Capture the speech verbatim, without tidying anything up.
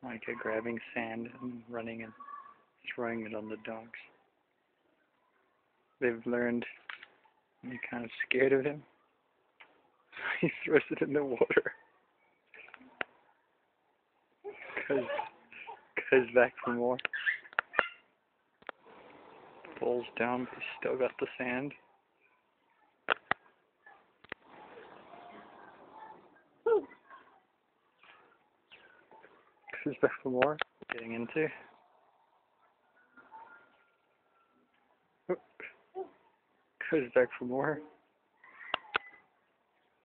Micah grabbing sand and running and throwing it on the dogs. They've learned they're kind of scared of him. He throws it in the water. Goes, goes back for more. Falls down, but he's still got the sand. Goes back for more. Getting into. Goes back for more.